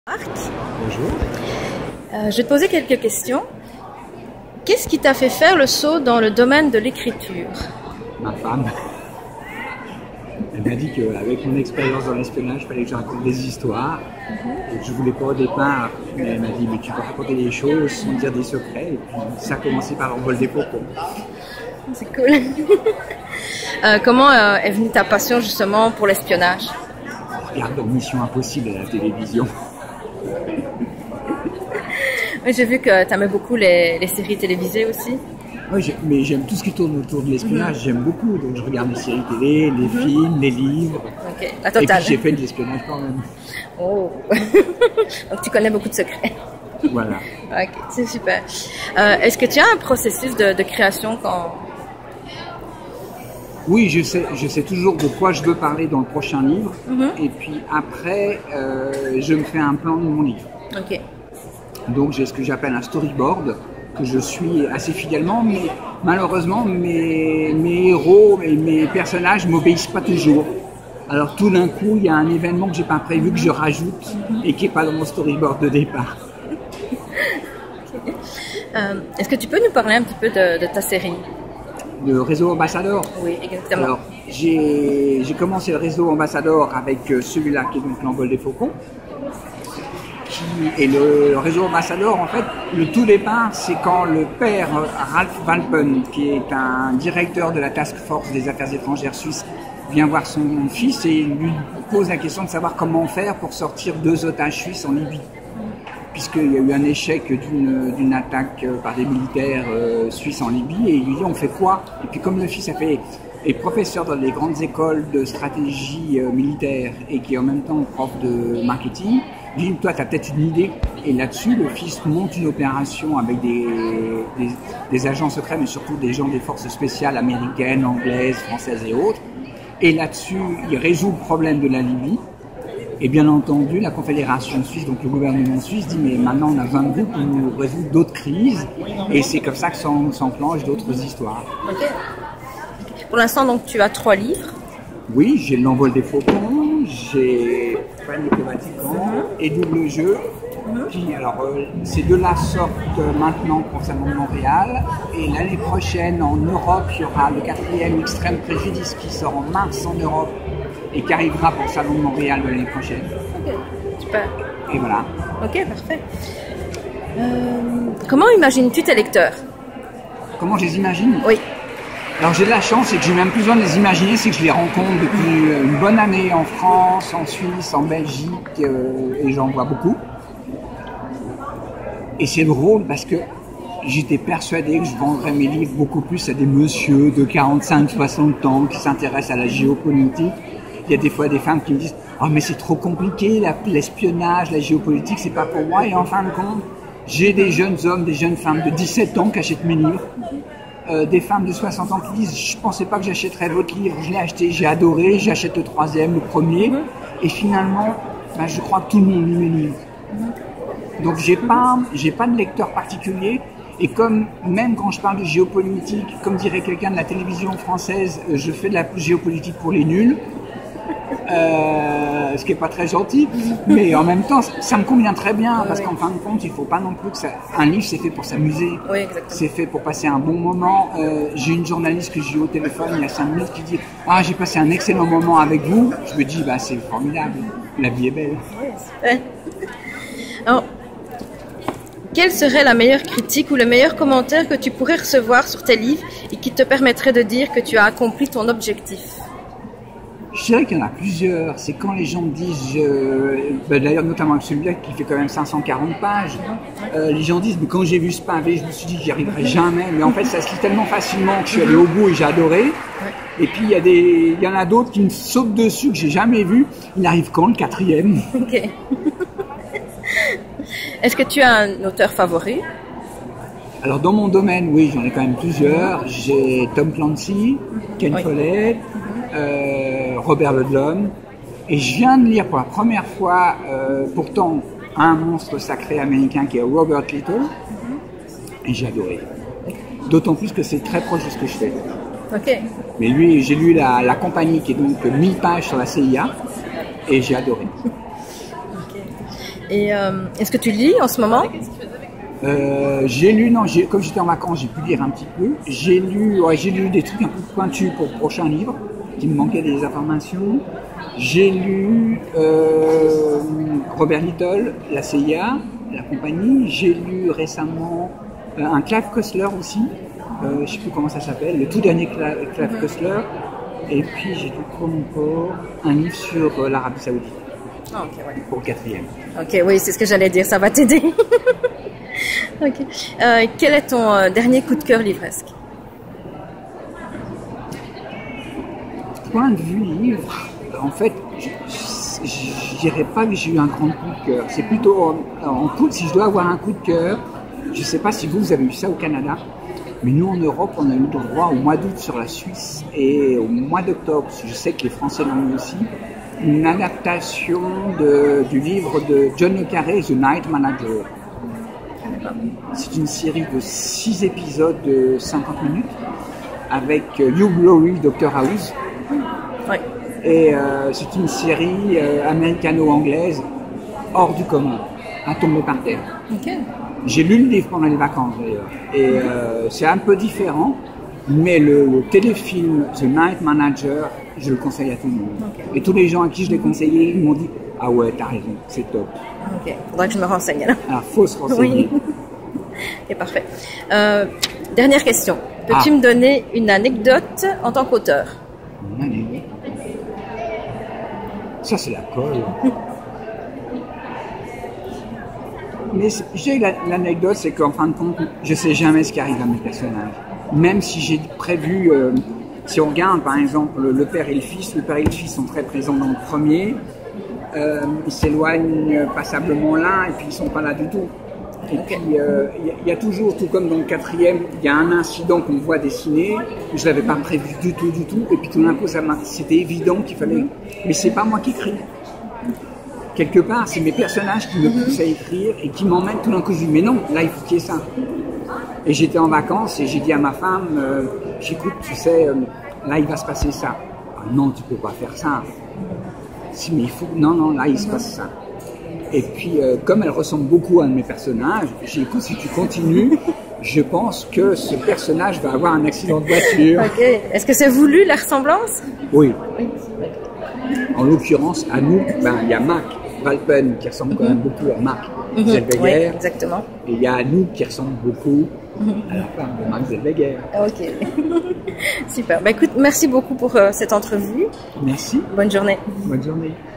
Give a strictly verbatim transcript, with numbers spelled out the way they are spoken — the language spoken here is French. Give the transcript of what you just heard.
Marc, Bonjour. euh, je vais te poser quelques questions. Qu'est-ce qui t'a fait faire le saut dans le domaine de l'écriture? Ma femme. Elle m'a dit qu'avec mon expérience dans l'espionnage, il fallait que je raconte des histoires. Et que je voulais pas au départ. Mais elle m'a dit, mais tu peux raconter des choses sans dire des secrets. Et puis ça a commencé par l'envol des faucons. C'est cool. euh, comment euh, est venue ta passion justement pour l'espionnage? Regarde dans Mission Impossible à la télévision. Oui, j'ai vu que tu aimais beaucoup les, les séries télévisées aussi. Oui, mais j'aime tout ce qui tourne autour de l'espionnage, mm-hmm. J'aime beaucoup. Donc je regarde les séries télé, les mm-hmm. films, les livres. Ok, la totale. Et puis j'ai fait de l'espionnage quand même. Oh. Donc tu connais beaucoup de secrets. Voilà. Ok, c'est super. Euh, Est-ce que tu as un processus de, de création quand... Oui, je sais, je sais toujours de quoi je veux parler dans le prochain livre. Mm-hmm. Et puis après, euh, je me fais un plan de mon livre. Ok. Donc j'ai ce que j'appelle un storyboard que je suis assez fidèlement, mais malheureusement mes, mes héros et mes personnages m'obéissent pas toujours. Alors tout d'un coup, il y a un événement que j'ai pas prévu que je rajoute mm-hmm. et qui est pas dans mon storyboard de départ. Okay. Euh, Est-ce que tu peux nous parler un petit peu de, de ta série? Le réseau Ambassador. Oui, exactement. Alors j'ai commencé le réseau Ambassador avec celui-là qui est donc l'envol des faucons. Et le réseau Ambassador, en fait, le tout départ, c'est quand le père Ralph Walpen, qui est un directeur de la Task Force des Affaires étrangères suisse, vient voir son fils et lui pose la question de savoir comment faire pour sortir deux otages suisses en Libye. Puisqu'il y a eu un échec d'une attaque par des militaires euh, suisses en Libye, et il lui dit on fait quoi? Et puis comme le fils a fait, est professeur dans les grandes écoles de stratégie euh, militaire et qui est en même temps prof de marketing, il dit toi tu as peut-être une idée. Et là-dessus le fils monte une opération avec des, des, des agents secrets, mais surtout des gens des forces spéciales américaines, anglaises, françaises et autres. Et là-dessus il résout le problème de la Libye. Et bien entendu, la Confédération suisse, donc le gouvernement suisse, dit mais maintenant on a besoin de vous pour nous résoudre d'autres crises. Et c'est comme ça que s'enclenchent d'autres histoires. Okay. Pour l'instant, donc tu as trois livres. Oui, j'ai l'envol des faucons, j'ai Panique au Vatican mm-hmm. et Double Jeu. Mm-hmm. Puis, alors, euh, ces deux-là sortent euh, maintenant pour le Salon de Montréal. Et l'année prochaine, en Europe, il y aura le quatrième Extrême Préjudice qui sort en mars en Europe et qui arrivera pour le Salon de Montréal de l'année prochaine. Ok, super. Et voilà. Ok, parfait. Euh, comment imagines-tu tes lecteurs? Comment je les imagine? Oui. Alors j'ai de la chance, c'est que j'ai même plus besoin de les imaginer, c'est que je les rencontre depuis une bonne année en France, en Suisse, en Belgique, euh, et j'en vois beaucoup. Et c'est drôle parce que j'étais persuadé que je vendrais mes livres beaucoup plus à des messieurs de quarante-cinq soixante ans qui s'intéressent à la géopolitique. Il y a des fois des femmes qui me disent « Oh mais c'est trop compliqué, l'espionnage, la, la géopolitique, c'est pas pour moi. » Et en fin de compte, j'ai des jeunes hommes, des jeunes femmes de dix-sept ans qui achètent mes livres. Euh, des femmes de soixante ans qui disent « Je pensais pas que j'achèterais votre livre, je l'ai acheté, j'ai adoré, j'achète le troisième, le premier. Mm-hmm. » Et finalement, ben, je crois que tout le monde lit mes livres. Mm-hmm. Donc j'ai pas, j'ai pas de lecteur particulier. Et comme, même quand je parle de géopolitique, comme dirait quelqu'un de la télévision française, je fais de la géopolitique pour les nuls. Euh, ce qui n'est pas très gentil, mais en même temps, ça, ça me convient très bien, parce oui. qu'en fin de compte, il ne faut pas non plus que ça... Un livre, c'est fait pour s'amuser, oui, c'est fait pour passer un bon moment. Euh, j'ai une journaliste que j'ai eu au téléphone il y a cinq minutes qui dit « Ah, j'ai passé un excellent moment avec vous ». Je me dis bah, « C'est formidable, la vie est belle oui, ». Ouais. Alors, quelle serait la meilleure critique ou le meilleur commentaire que tu pourrais recevoir sur tes livres et qui te permettrait de dire que tu as accompli ton objectif? Je dirais qu'il y en a plusieurs. C'est quand les gens me disent, euh, ben d'ailleurs notamment avec celui-là qui fait quand même cinq cent quarante pages, euh, les gens disent mais quand j'ai vu ce pavé, je me suis dit que j'y arriverai jamais. Mais en fait, ça se lit tellement facilement que je suis allé au bout et j'ai adoré. Et puis il y a des, il y en a d'autres qui me sautent dessus que j'ai jamais vu. Il arrive quand le quatrième? Ok. Est-ce que tu as un auteur favori? Alors dans mon domaine, oui, j'en ai quand même plusieurs. J'ai Tom Clancy, Ken oui. Follett. Euh, Robert Ludlum, et je viens de lire pour la première fois euh, pourtant un monstre sacré américain qui est Robert Little, mm-hmm. et j'ai adoré. D'autant plus que c'est très proche de ce que je fais. Okay. Mais lui, j'ai lu la, la compagnie qui est donc mille pages sur la C I A, et j'ai adoré. Okay. Et euh, est-ce que tu lis en ce moment? Euh, j'ai lu, non, j'ai, comme j'étais en vacances, j'ai pu lire un petit peu. J'ai lu, ouais, j'ai lu des trucs un peu pointus pour le prochain livre, qui me manquait des informations. J'ai lu euh, Robert Little, la C I A, la compagnie. J'ai lu récemment euh, un Clive Cussler aussi, euh, je ne sais plus comment ça s'appelle, le tout dernier Clive, Clive Cussler. Et puis j'ai lu encore un livre sur euh, l'Arabie Saoudite. Ah, ok, ouais. Pour le quatrième. Ok, oui, c'est ce que j'allais dire, ça va t'aider. Ok. Euh, quel est ton euh, dernier coup de cœur livresque? Point de vue livre, en fait, je ne dirais pas que j'ai eu un grand coup de cœur. C'est plutôt en, en coup, si je dois avoir un coup de cœur, je ne sais pas si vous, vous avez eu ça au Canada, mais nous en Europe, on a eu le droit au mois d'août sur la Suisse et au mois d'octobre, je sais que les Français l'ont eu aussi, une adaptation de, du livre de John le Carré, The Night Manager. C'est une série de six épisodes de cinquante minutes avec Hugh Laurie, Doctor House. Oui. Et euh, c'est une série euh, américano-anglaise hors du commun, à tomber par terre. Okay. J'ai lu le livre pendant les vacances d'ailleurs. Et euh, c'est un peu différent, mais le, le téléfilm The Night Manager, je le conseille à tout le monde. Okay. Et tous les gens à qui je l'ai conseillé, ils m'ont dit « Ah ouais, t'as raison, c'est top. » Ok, faudra que je me renseigne alors. Alors, faut se renseigner. Oui. Ok, parfait. Euh, dernière question. Peux-tu ah. me donner une anecdote en tant qu'auteur? Une anecdote. Ça, c'est la colle. Mais j'ai l'anecdote, c'est qu'en fin de compte, je sais jamais ce qui arrive à mes personnages. Même si j'ai prévu, euh, si on regarde par exemple le père et le fils, le père et le fils sont très présents dans le premier. Euh, ils s'éloignent passablement l'un et puis ils sont pas là du tout. Et okay. puis il euh, y, y a toujours, tout comme dans le quatrième, il y a un incident qu'on voit dessiner, je l'avais pas prévu du tout, du tout, et puis tout d'un coup, c'était évident qu'il fallait. Mais c'est pas moi qui écris. Quelque part, c'est mes personnages qui me poussent à écrire et qui m'emmènent tout d'un coup. Je dis mais non, là il faut qu'il y ait ça. Et j'étais en vacances et j'ai dit à ma femme, euh, j'écoute, tu sais, euh, là il va se passer ça. Ah, non, tu peux pas faire ça. Si, mais il faut. Non, non, là il se passe ça. Et puis, euh, comme elle ressemble beaucoup à un de mes personnages, j'ai dit, écoute, si tu continues, je pense que ce personnage va avoir un accident de voiture. Ok. Est-ce que c'est voulu la ressemblance? Oui. Oui. En l'occurrence, à nous, ben, il y a Marc Valpen qui ressemble quand même beaucoup à Marc mm-hmm. Zellweger. Oui, exactement. Et il y a Anouk qui ressemble beaucoup mm-hmm. à la femme de Marc Zellweger. Ok. Super. Bah, écoute, merci beaucoup pour euh, cette entrevue. Merci. Bonne journée. Bonne journée.